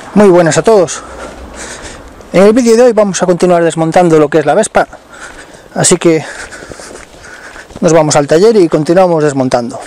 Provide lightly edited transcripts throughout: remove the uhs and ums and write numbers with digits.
Muy buenas a todos. En el vídeo de hoy vamos a continuar desmontando lo que es la Vespa, así que nos vamos al taller y continuamos desmontando.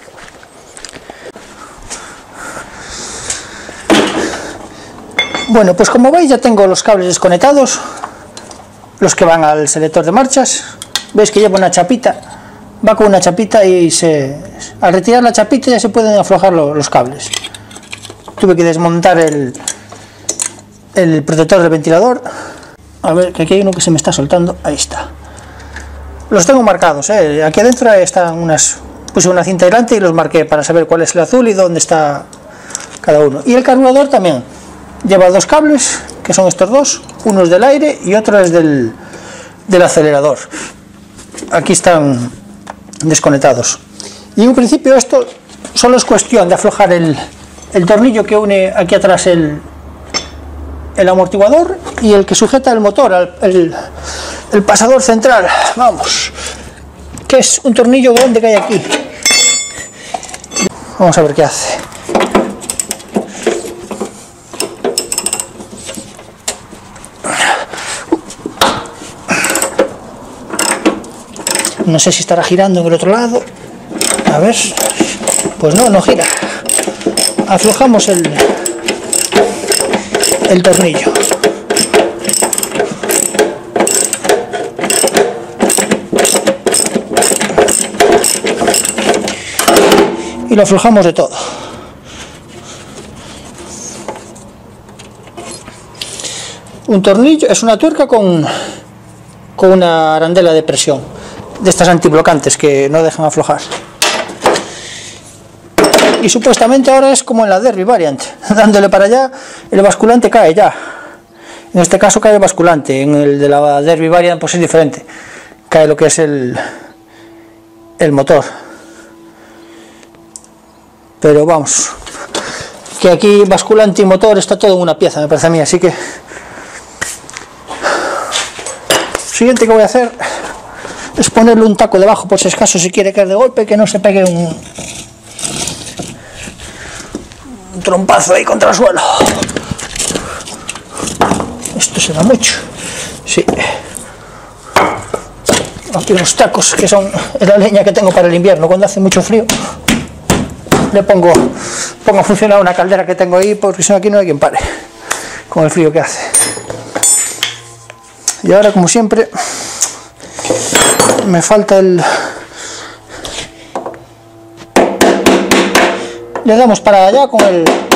Bueno, pues como veis ya tengo los cables desconectados, los que van al selector de marchas. Veis que lleva una chapita, va con una chapita y al retirar la chapita ya se pueden aflojar los cables. Tuve que desmontar el protector del ventilador. A ver, que aquí hay uno que se me está soltando. Ahí está. Los tengo marcados, aquí adentro están puse una cinta aislante y los marqué para saber cuál es el azul y dónde está cada uno. Y el carburador también lleva dos cables, que son estos dos. Uno es del aire y otro es del acelerador. Aquí están desconectados. Y en un principio esto solo es cuestión de aflojar el tornillo que une aquí atrás el amortiguador y el que sujeta el motor, el pasador central, vamos, que es un tornillo grande que hay aquí. Vamos a ver qué hace. No sé si estará girando en el otro lado. A ver, pues no gira. Aflojamos el tornillo. Y lo aflojamos de todo. Un tornillo es una tuerca con una arandela de presión, de estas antiblocantes que no dejan aflojar. Y supuestamente ahora es como en la Derby Variant, dándole para allá el basculante cae ya. En este caso cae el basculante, en el de la Derby Variant pues es diferente, cae lo que es el motor. Pero vamos, que aquí basculante y motor está todo en una pieza, me parece a mí, así que siguiente que voy a hacer es ponerle un taco debajo por si acaso, si quiere caer de golpe, que no se pegue un trompazo ahí contra el suelo. Esto se da mucho, sí. Aquí los tacos, que son la leña que tengo para el invierno, cuando hace mucho frío le pongo a funcionar una caldera que tengo ahí, porque si no aquí no hay quien pare con el frío que hace. Y ahora, como siempre, me falta le damos para allá con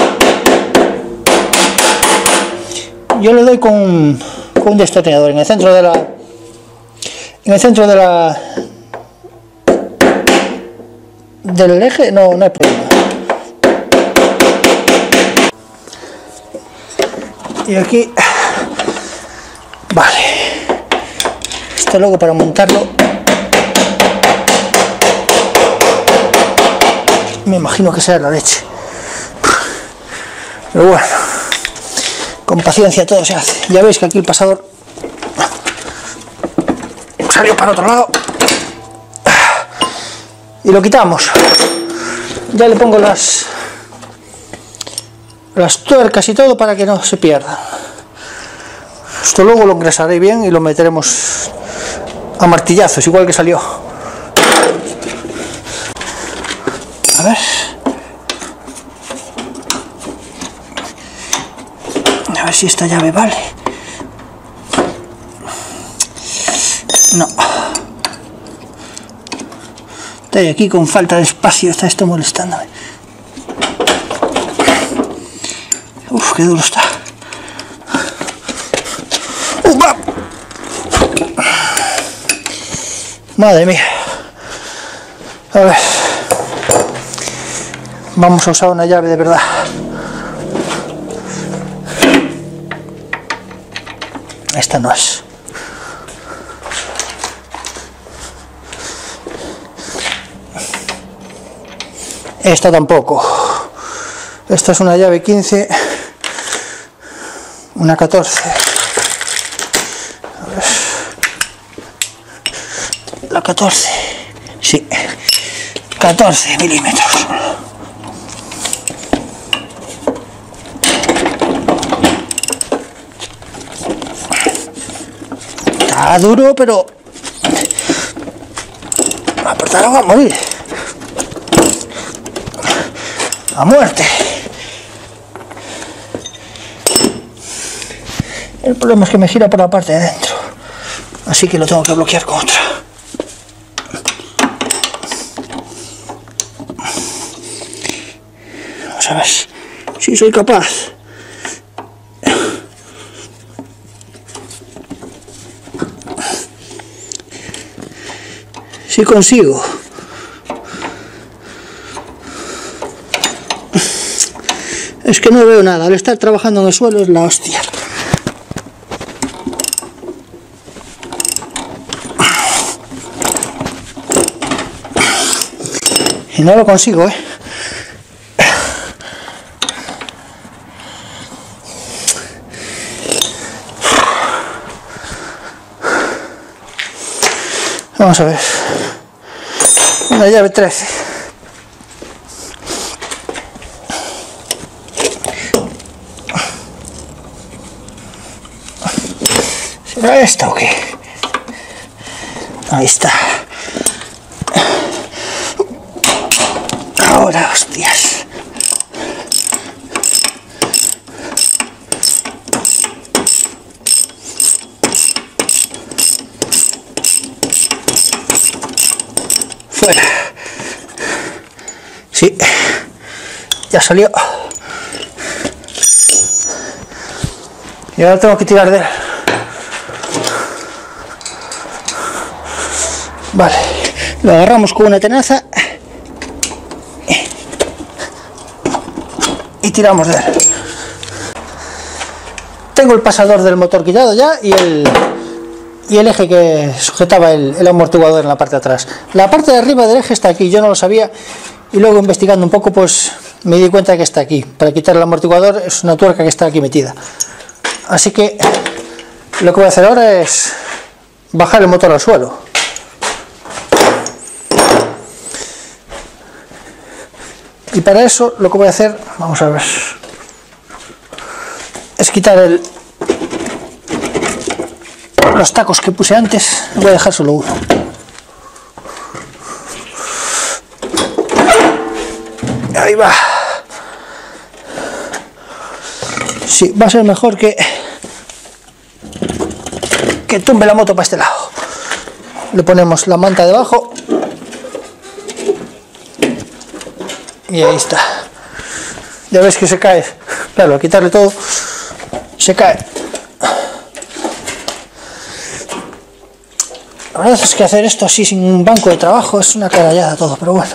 yo le doy con un destornillador en el centro del eje, no hay problema. Y aquí, vale, esto luego para montarlo me imagino que sea la leche, pero bueno, con paciencia todo se hace. Ya veis que aquí el pasador salió para otro lado y lo quitamos. Ya le pongo las tuercas y todo para que no se pierda. Esto luego lo engrasaré bien y lo meteremos a martillazos, igual que salió. A ver. A ver si esta llave vale. No. Estoy aquí con falta de espacio, está esto molestándome. Uf, qué duro está. Madre mía. A ver. Vamos a usar una llave de verdad. Esta no es. Esta tampoco. Esta es una llave 15. Una 14. A ver. La 14. Sí. 14 milímetros. Va duro, pero apretarlo va a morir. A muerte. El problema es que me gira por la parte de adentro, así que lo tengo que bloquear con otra. Vamos a ver si soy capaz. Si consigo. Es que no veo nada, al estar trabajando en el suelo es la hostia. Y no lo consigo, Vamos a ver. Una llave 13. ¿Será esta o qué? Ahí está. Ahora, hostias. Fuera. Sí, ya salió. Y ahora tengo que tirar de él. Vale, lo agarramos con una tenaza y tiramos de él. Tengo el pasador del motor quitado ya y el eje que sujetaba el amortiguador en la parte de atrás. La parte de arriba del eje está aquí, yo no lo sabía, y luego investigando un poco pues me di cuenta de que está aquí. Para quitar el amortiguador es una tuerca que está aquí metida. Así que lo que voy a hacer ahora es bajar el motor al suelo. Y para eso lo que voy a hacer, vamos a ver, es quitar los tacos que puse antes. Voy a dejar solo uno. Ahí va. Sí, va a ser mejor que tumbe la moto para este lado. Le ponemos la manta debajo. Y ahí está. Ya ves que se cae. Claro, al quitarle todo, se cae. La verdad es que hacer esto así sin un banco de trabajo es una carallada todo, pero bueno.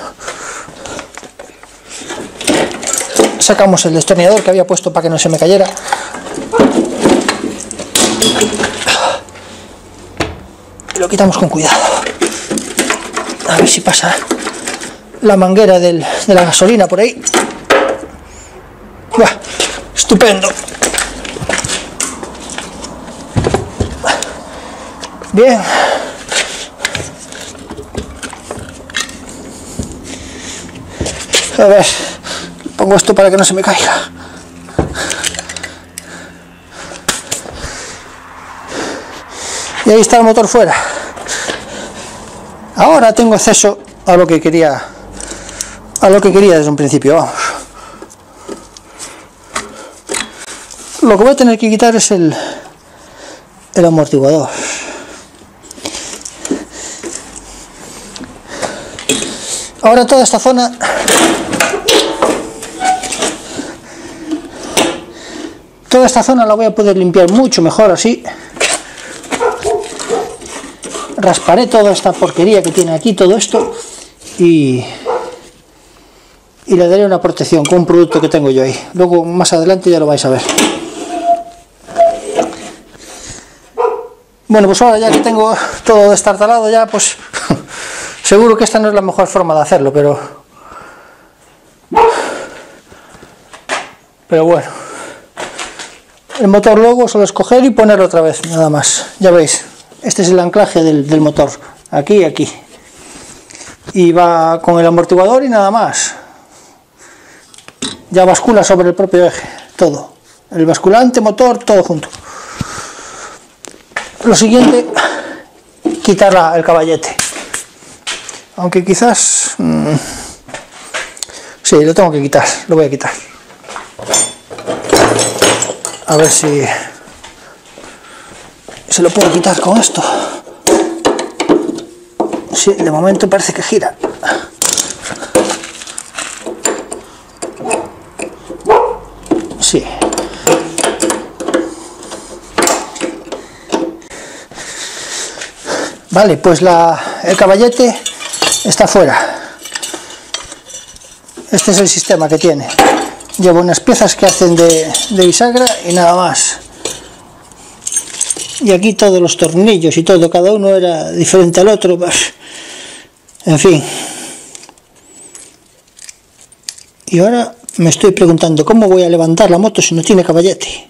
Sacamos el destornillador que había puesto para que no se me cayera. Y lo quitamos con cuidado. A ver si pasa la manguera de la gasolina por ahí. ¡Buah! Estupendo. Bien. A ver, pongo esto para que no se me caiga. Y ahí está el motor fuera. Ahora tengo acceso a lo que quería desde un principio, vamos. Lo que voy a tener que quitar es el amortiguador. Ahora toda esta zona la voy a poder limpiar mucho mejor así. Rasparé toda esta porquería que tiene aquí, todo esto, y le daré una protección con un producto que tengo yo ahí. Luego más adelante ya lo vais a ver. Bueno, pues ahora ya que tengo todo destartalado ya, pues seguro que esta no es la mejor forma de hacerlo, pero bueno, el motor luego solo escoger y ponerlo otra vez, nada más. Ya veis, este es el anclaje del motor, aquí y aquí, y va con el amortiguador y nada más. Ya bascula sobre el propio eje, todo, el basculante, motor, todo junto. Lo siguiente quitar el caballete. Aunque quizás... sí, lo tengo que quitar, lo voy a quitar. A ver si se lo puedo quitar con esto. Sí, de momento parece que gira. Sí. Vale, pues el caballete está fuera. Este es el sistema que tiene. Llevo unas piezas que hacen de bisagra y nada más. Y aquí todos los tornillos y todo, cada uno era diferente al otro. En fin. Y ahora me estoy preguntando cómo voy a levantar la moto si no tiene caballete.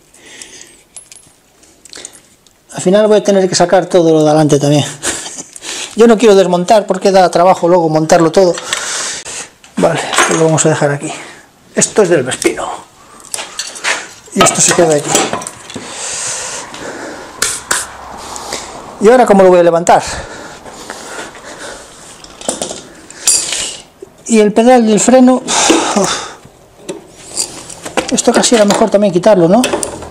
Al final voy a tener que sacar todo lo de adelante también. Yo no quiero desmontar porque da trabajo luego montarlo todo. Vale, esto lo vamos a dejar aquí. Esto es del Vespino. Y esto se queda aquí. ¿Y ahora cómo lo voy a levantar? Y el pedal y el freno... Esto casi era mejor también quitarlo, ¿no?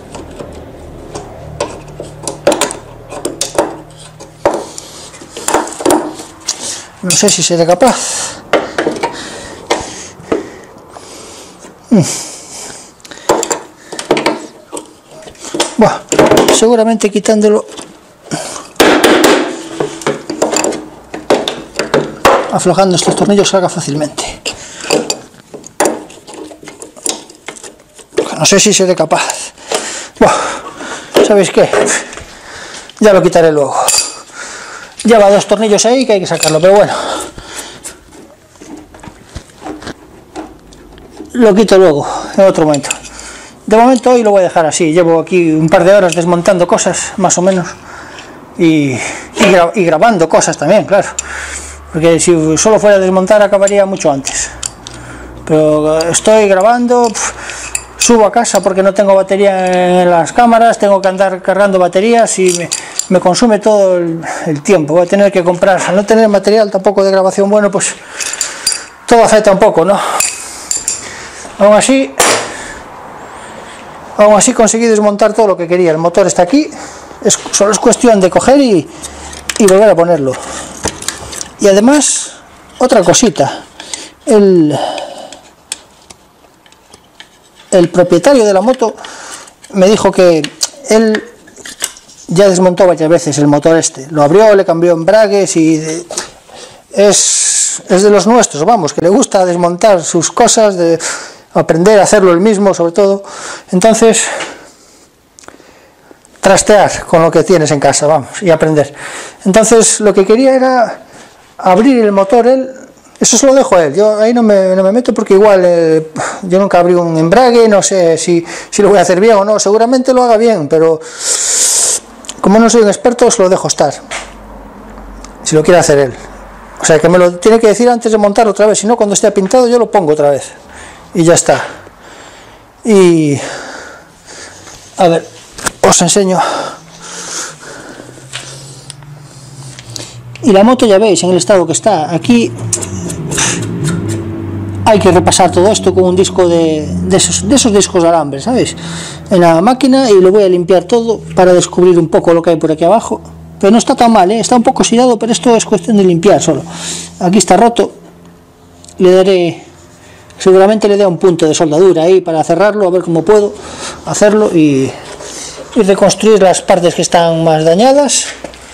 No sé si seré capaz. Bueno, seguramente quitándolo, aflojando estos tornillos salga fácilmente. No sé si seré capaz. Bueno, ¿sabéis qué? Ya lo quitaré luego. Lleva dos tornillos ahí que hay que sacarlo, pero bueno. Lo quito luego, en otro momento. De momento hoy lo voy a dejar así. Llevo aquí un par de horas desmontando cosas, más o menos. Y grabando cosas también, claro. Porque si solo fuera a desmontar acabaría mucho antes. Pero estoy grabando, subo a casa porque no tengo batería en las cámaras, tengo que andar cargando baterías y me consume todo el tiempo. Voy a tener que comprar, al no tener material tampoco de grabación bueno, pues todo afecta un poco, ¿no? Aún así conseguí desmontar todo lo que quería. El motor está aquí, solo es cuestión de coger y volver a ponerlo. Y además, otra cosita, el propietario de la moto me dijo que él ya desmontó varias veces el motor este, lo abrió, le cambió embragues y es de los nuestros, vamos, que le gusta desmontar sus cosas, de aprender a hacerlo él mismo sobre todo. Entonces, trastear con lo que tienes en casa, vamos, y aprender. Entonces lo que quería era abrir el motor él. Eso se lo dejo a él, yo ahí no me meto porque igual yo nunca abrí un embrague, no sé si lo voy a hacer bien o no, seguramente lo haga bien, pero como no soy un experto os lo dejo estar, si lo quiere hacer él. O sea que me lo tiene que decir antes de montarlo otra vez, si no cuando esté pintado yo lo pongo otra vez y ya está. Y a ver, os enseño. Y la moto ya veis en el estado que está. Aquí hay que repasar todo esto con un disco de esos discos de alambre, ¿sabéis? En la máquina, y lo voy a limpiar todo para descubrir un poco lo que hay por aquí abajo. Pero no está tan mal, ¿eh? Está un poco oxidado, pero esto es cuestión de limpiar solo. Aquí está roto. Le daré, seguramente le dé un punto de soldadura ahí para cerrarlo, a ver cómo puedo hacerlo y reconstruir las partes que están más dañadas.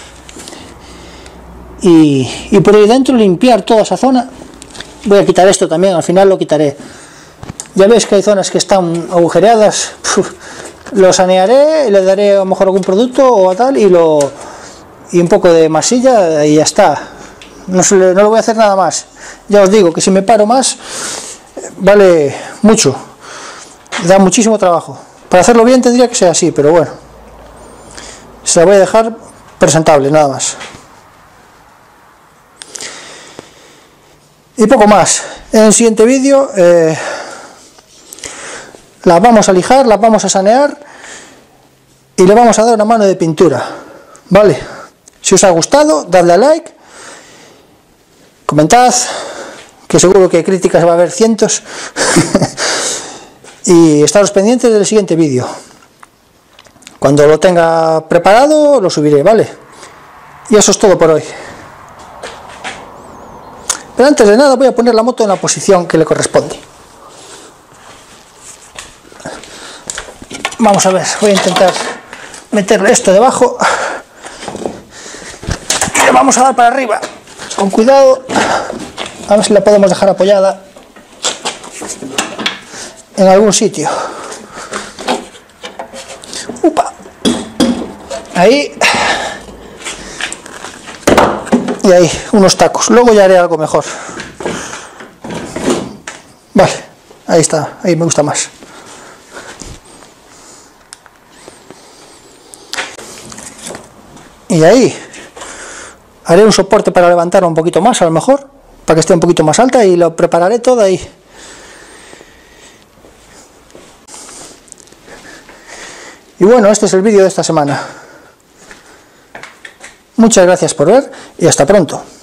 Y por ahí dentro limpiar toda esa zona. Voy a quitar esto también, al final lo quitaré. Ya veis que hay zonas que están agujereadas. Lo sanearé, le daré a lo mejor algún producto o tal y un poco de masilla y ya está. No lo voy a hacer nada más. Ya os digo que si me paro más vale mucho, da muchísimo trabajo. Para hacerlo bien tendría que ser así, pero bueno, se la voy a dejar presentable, nada más. Y poco más. En el siguiente vídeo las vamos a lijar, las vamos a sanear y le vamos a dar una mano de pintura, ¿vale? Si os ha gustado, dadle a like, comentad, que seguro que críticas va a haber cientos, y estaros pendientes del siguiente vídeo. Cuando lo tenga preparado, lo subiré, ¿vale? Y eso es todo por hoy. Pero antes de nada voy a poner la moto en la posición que le corresponde. Vamos a ver, voy a intentar meterle esto debajo. Y le vamos a dar para arriba, con cuidado. A ver si la podemos dejar apoyada en algún sitio. ¡Upa! Ahí. Y ahí, unos tacos. Luego ya haré algo mejor. Vale, ahí está, ahí me gusta más. Y ahí haré un soporte para levantarlo un poquito más, a lo mejor, para que esté un poquito más alta, y lo prepararé todo ahí. Y bueno, este es el vídeo de esta semana. Muchas gracias por ver y hasta pronto.